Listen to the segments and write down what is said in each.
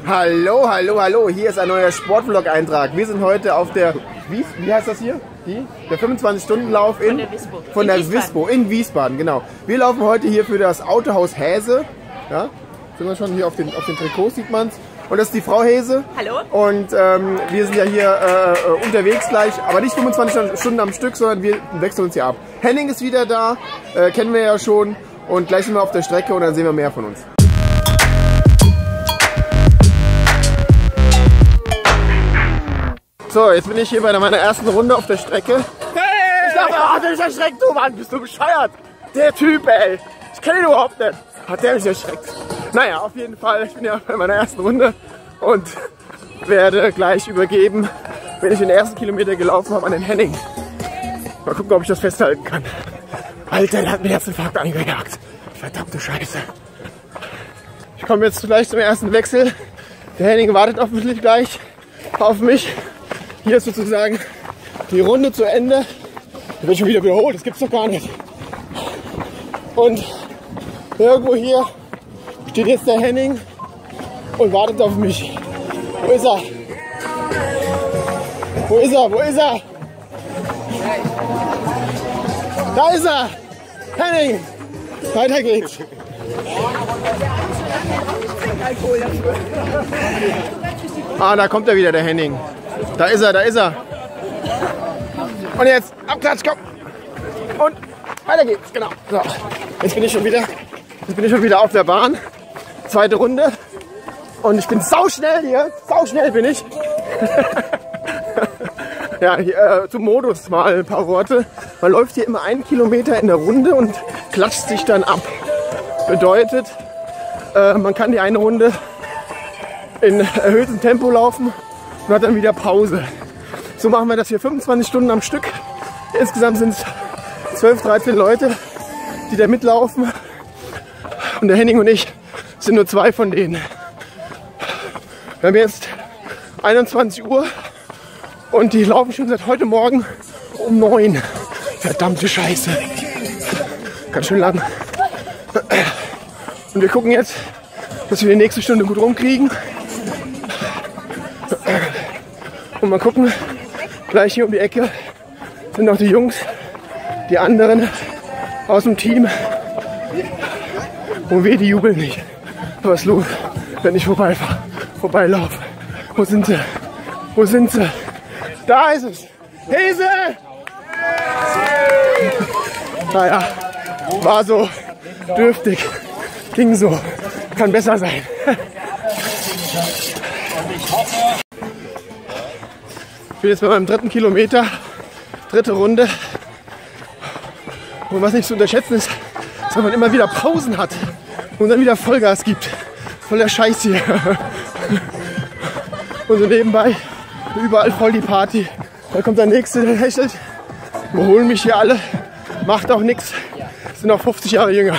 Hallo, hallo, hallo. Hier ist ein neuer Sportvlog-Eintrag. Wir sind heute auf der, wie heißt das hier? Der 25-Stunden-Lauf von der Wispo in Wiesbaden, genau. Wir laufen heute hier für das Autohaus Häse. Ja, sind wir schon hier auf den Trikots, sieht man es. Und das ist die Frau Häse. Hallo. Und wir sind ja hier unterwegs gleich, aber nicht 25 Stunden am Stück, sondern wir wechseln uns hier ab. Henning ist wieder da, kennen wir ja schon. Und gleich sind wir auf der Strecke und dann sehen wir mehr von uns. So, jetzt bin ich hier bei meiner ersten Runde auf der Strecke. Hey! Ich dachte, hat der mich erschreckt, du Mann, bist du bescheuert? Der Typ, ey. Ich kenne ihn überhaupt nicht. Hat der mich erschreckt. Naja, auf jeden Fall, ich bin ja bei meiner ersten Runde und werde gleich übergeben, wenn ich den ersten Kilometer gelaufen habe, an den Henning. Mal gucken, ob ich das festhalten kann. Alter, der hat mir jetzt einen Infarkt angejagt. Verdammte Scheiße. Ich komme jetzt gleich zum ersten Wechsel. Der Henning wartet offensichtlich gleich auf mich. Hier ist sozusagen die Runde zu Ende. Da wird schon wieder wiederholt, das gibt's doch gar nicht. Und irgendwo hier steht jetzt der Henning und wartet auf mich. Wo ist er? Wo ist er? Wo ist er? Da ist er! Henning! Weiter geht's! Ah, da kommt er wieder, der Henning. Da ist er, da ist er. Und jetzt, Abklatsch, komm! Und weiter geht's, genau. So, jetzt bin ich schon wieder auf der Bahn. Zweite Runde. Und ich bin sauschnell hier. Sauschnell bin ich. Ja, hier, zum Modus mal ein paar Worte. Man läuft hier immer 1 Kilometer in der Runde und klatscht sich dann ab. Bedeutet, man kann die eine Runde in erhöhtem Tempo laufen und hat dann wieder Pause. So machen wir das hier 25 Stunden am Stück. Insgesamt sind es 12, 13 Leute, die da mitlaufen. Und der Henning und ich sind nur 2 von denen. Wir haben jetzt 21 Uhr und die laufen schon seit heute Morgen um 9. Verdammte Scheiße. Ganz schön lang. Und wir gucken jetzt, dass wir die nächste Stunde gut rumkriegen. Und mal gucken, gleich hier um die Ecke sind noch die Jungs, die anderen aus dem Team. Und wir, die jubeln nicht. Was ist los, wenn ich vorbeilaufe? Wo sind sie? Wo sind sie? Da ist es! Häse! Naja, war so dürftig. Ging so. Kann besser sein. Ich bin jetzt bei meinem 3. Kilometer. 3. Runde. Und was nicht zu unterschätzen ist, dass man immer wieder Pausen hat und dann wieder Vollgas gibt. Voll der Scheiß hier. Und so nebenbei überall voll die Party. Da kommt der Nächste, der lächelt. Überholen mich hier alle. Macht auch nichts. Sind auch 50 Jahre jünger.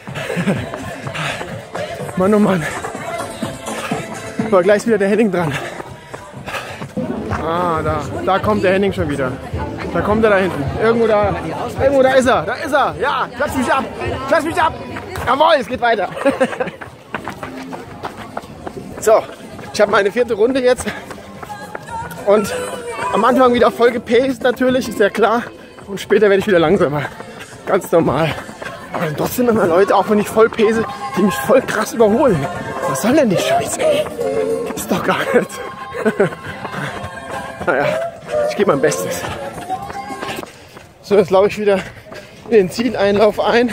Mann, oh Mann. Aber gleich wieder der Henning dran. Ah, da kommt der Henning schon wieder. Da kommt er da hinten. Irgendwo da ist er. Da ist er. Ja, klatsch mich ab. Klatsch mich ab. Jawohl, es geht weiter. So, ich habe meine 4. Runde jetzt. Und am Anfang wieder voll gepaced natürlich, ist ja klar. Und später werde ich wieder langsamer. Ganz normal. Aber dann trotzdem immer Leute, auch wenn ich voll pace, die mich voll krass überholen. Was soll denn die Scheiße, ey? Gibt's doch gar nicht. Naja, ich gebe mein Bestes. So, jetzt laufe ich wieder in den Zieleinlauf ein.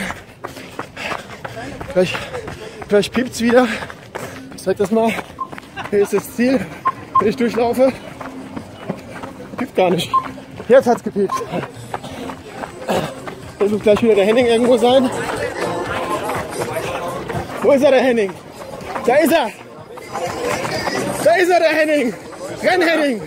Gleich piept's wieder. Ich zeig das mal. Hier ist das Ziel. Wenn ich durchlaufe, piept gar nicht. Jetzt hat's gepiept. Da wird gleich wieder der Henning irgendwo sein. Wo ist er, der Henning? Da ist er! Da ist er, der Henning! Renn, Henning!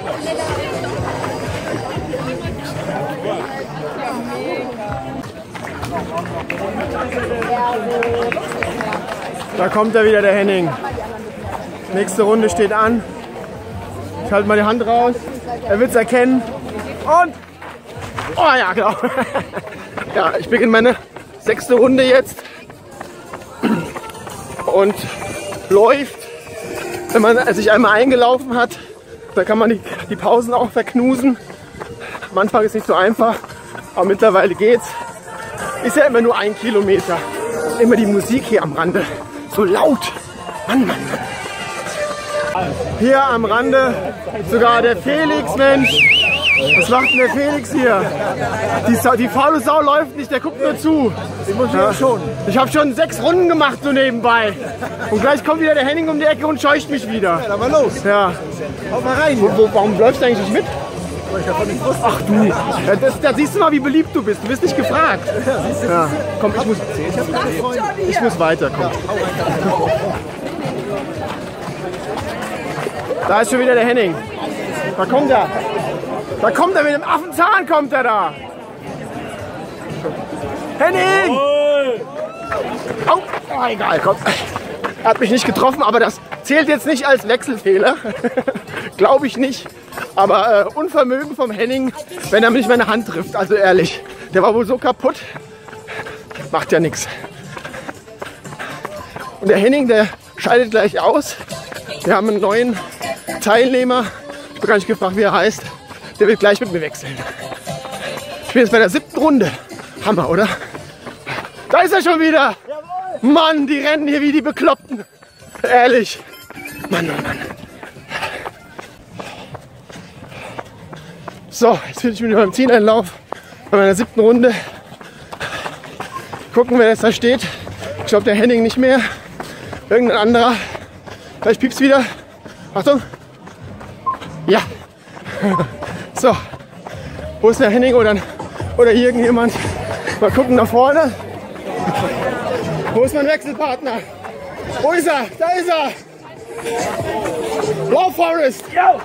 Da kommt er wieder, der Henning. Nächste Runde steht an. Ich halte mal die Hand raus. Er wird es erkennen. Und... Oh ja, genau. Ja, ich beginne meine 6. Runde jetzt. Und läuft. Wenn man sich einmal eingelaufen hat, dann kann man die Pausen auch verknusen. Am Anfang ist es nicht so einfach, aber mittlerweile geht's. Ist ja immer nur 1 Kilometer. Und immer die Musik hier am Rande. So laut. Mann, Mann, Mann. Hier am Rande sogar der Felix, Mensch. Was macht denn der Felix hier? Die faule Sau läuft nicht, der guckt nur zu. Ich muss ja schon. Ich habe schon 6 Runden gemacht so nebenbei. Und gleich kommt wieder der Henning um die Ecke und scheucht mich wieder. Ja, dann mal los. Ja. Hau mal rein. Warum läufst du eigentlich nicht mit? Ich hab nicht gewusst. Ach du, ja, da siehst du mal, wie beliebt du bist. Du bist nicht gefragt. Ja. Komm, ich muss weiter. Komm. Da ist schon wieder der Henning. Da kommt er. Da kommt er mit dem Affenzahn, kommt er da. Henning! Oh, egal, komm. Er hat mich nicht getroffen, aber das zählt jetzt nicht als Wechselfehler. Glaube ich nicht. Aber Unvermögen vom Henning, wenn er mich meine Hand trifft. Also ehrlich, der war wohl so kaputt. Macht ja nichts. Und der Henning, der scheidet gleich aus. Wir haben einen neuen Teilnehmer. Ich bin gar nicht gefragt, wie er heißt. Der wird gleich mit mir wechseln. Ich bin jetzt bei der 7. Runde. Hammer, oder? Da ist er schon wieder. Jawohl. Mann, die rennen hier wie die Bekloppten. Ehrlich. Mann, oh Mann. So, jetzt bin ich mit meinem Zieleinlauf bei meiner 7. Runde. Gucken, wer jetzt da steht. Ich glaube, der Henning nicht mehr. Irgendein anderer. Gleich piepst wieder. Achtung. Ja. So. Wo ist der Henning oder irgendjemand? Mal gucken nach vorne. Wo ist mein Wechselpartner? Wo ist er? Da ist er. Blau Forest.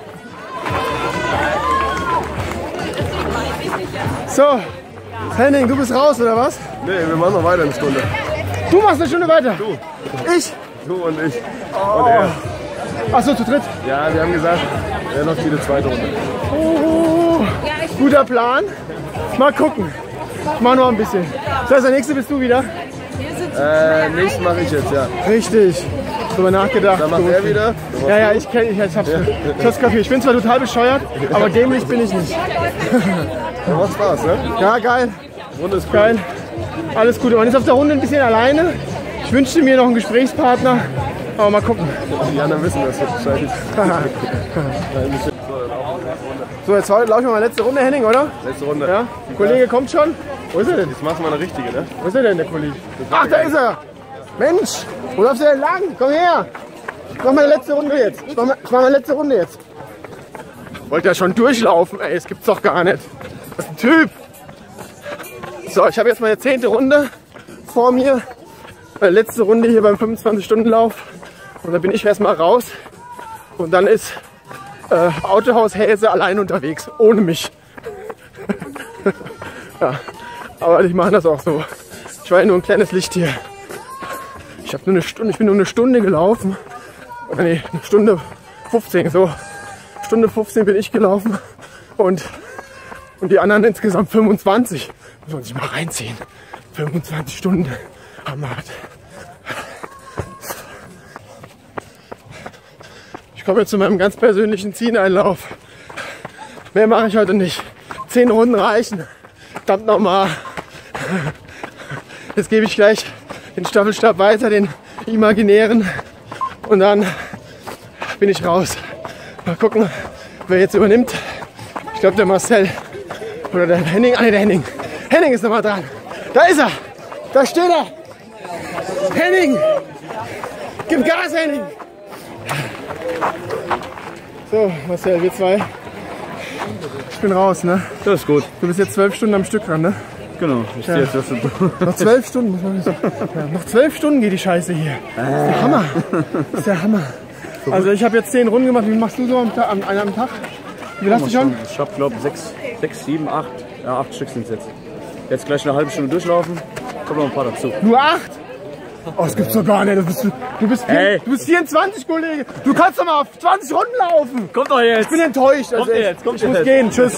So, Henning, du bist raus, oder was? Nee, wir machen noch weiter eine Stunde. Du machst eine Stunde weiter? Du. Ich? Du und ich. Oh. Und er. Achso, zu dritt? Ja, wir haben gesagt, er noch die 2. Runde. Oh, guter Plan. Mal gucken. Ich mach noch ein bisschen. Das heißt, der nächste bist du wieder? Nächstes mache ich jetzt, ja. Richtig. Drüber nachgedacht. Dann macht er wieder. Ja, ich hab's kapiert. Ich bin zwar total bescheuert, aber dämlich bin ich nicht. Ja, macht Spaß, ne? Ja, geil. Runde ist geil. Alles Gute. Man ist auf der Runde ein bisschen alleine. Ich wünschte mir noch einen Gesprächspartner. Aber mal gucken. Die anderen wissen das wahrscheinlich. So, jetzt laufen wir mal letzte Runde, Henning, oder? Letzte Runde. Ja? Der Kollege kommt schon. Wo ist er denn? Jetzt machst du mal eine richtige, ne? Wo ist er denn, der Kollege? Ach, da ist er! Mensch, wo läufst du denn lang? Komm her! Ich mach meine letzte Runde jetzt. Ich mach meine letzte Runde jetzt. Wollte ja schon durchlaufen, ey, das gibt's doch gar nicht. Das ist ein Typ. So, ich habe jetzt meine 10. Runde vor mir. Meine letzte Runde hier beim 25-Stunden-Lauf. Und dann bin ich erstmal raus. Und dann ist Autohaus Häse allein unterwegs, ohne mich. Ja, aber die machen das auch so. Ich war ja nur ein kleines Licht hier. Ich bin nur eine Stunde gelaufen. Oder nee, eine Stunde 15, so. Stunde 15 bin ich gelaufen. Und die anderen insgesamt 25. Muss man sich mal reinziehen. 25 Stunden. Hammerhart. Ich komme jetzt zu meinem ganz persönlichen Zieleinlauf. Mehr mache ich heute nicht. 10 Runden reichen. Verdammt nochmal. Jetzt gebe ich gleich den Staffelstab weiter, den imaginären. Und dann bin ich raus. Mal gucken, wer jetzt übernimmt. Ich glaube der Marcel oder der Henning. Ah ne, der Henning. Henning ist nochmal dran. Da ist er. Da steht er. Henning. Gib Gas, Henning. So, Marcel, wir zwei. Ich bin raus, ne? Das ist gut. Du bist jetzt 12 Stunden am Stück dran, ne? Genau. Ich stehe jetzt noch 12 Stunden, muss man sagen. Ja, noch 12 Stunden geht die Scheiße hier. Das ist der Hammer. Das ist der Hammer. Also ich habe jetzt 10 Runden gemacht. Wie machst du so am Tag? Wie hast du schon? Ich habe, glaube ich, 6, 7, 8. Ja, 8 Stück sind es jetzt. Jetzt gleich eine halbe Stunde durchlaufen. Kommt noch ein paar dazu. Nur 8? Oh, das gibt's doch gar nicht. Du bist 24, Kollege. Du kannst doch mal auf 20 Runden laufen. Kommt doch jetzt. Ich bin enttäuscht. Also Kommt ich muss gehen. Tschüss.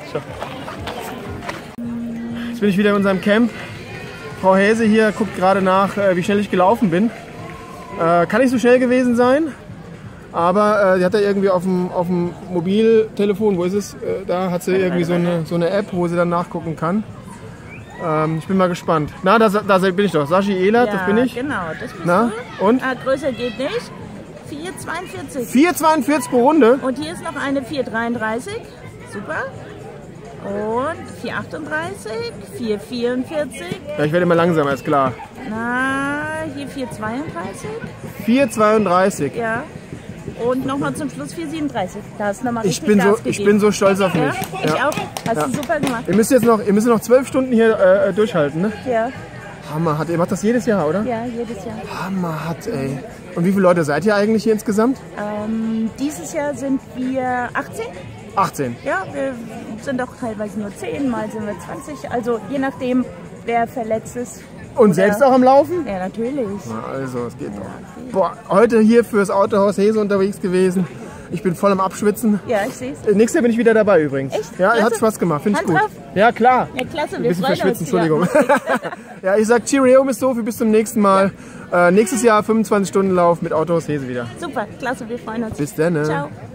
Jetzt bin ich wieder in unserem Camp. Frau Häse hier guckt gerade nach, wie schnell ich gelaufen bin. Kann ich so schnell gewesen sein? Aber die hat da irgendwie auf dem Mobiltelefon, wo ist es? Da hat sie irgendwie so eine App, wo sie dann nachgucken kann. Ich bin mal gespannt. Na, da bin ich doch. Sashi Ehlert, Ja, das bin ich. genau, das bist Na, du. und? Größer geht nicht. 4,42. 4,42 pro Runde. Und hier ist noch eine 4,33. Super. Und 4,38, 4,44. Ja, ich werde immer langsamer, ist klar. Na, hier 4,32. 4,32. Ja. Und nochmal zum Schluss 4,37. Da hast du nochmal Ich richtig Gas bin gegeben. so stolz auf mich. Ja, ich auch. Hast du super gemacht. Ihr müsst noch 12 Stunden hier durchhalten, ne? Ja, Hammer, ihr macht das jedes Jahr, oder? ja, jedes Jahr. Hammer, ey. Und wie viele Leute seid ihr eigentlich hier insgesamt? Dieses Jahr sind wir 18. 18. Ja, wir sind auch teilweise nur 10, mal sind wir 20. Also je nachdem, wer verletzt ist. Und selbst auch am Laufen? Ja, natürlich. Na, also, es geht doch. Boah, heute hier fürs Autohaus Hese unterwegs gewesen. Ich bin voll am Abschwitzen. Ja, ich sehe es. Nächstes Jahr bin ich wieder dabei übrigens. Echt? Ja, Klasse. hat Spaß gemacht, finde ich Hand gut. drauf? Ja, klar. Ja, klasse, Ein wir bisschen freuen verschwitzen, uns. Entschuldigung. Ja, ich sag Cheerio, Miss Sophie, bis zum nächsten Mal. Nächstes Jahr 25-Stunden-Lauf mit Autohaus Hese wieder. Super, klasse, wir freuen uns. Bis dann. Ne? Ciao.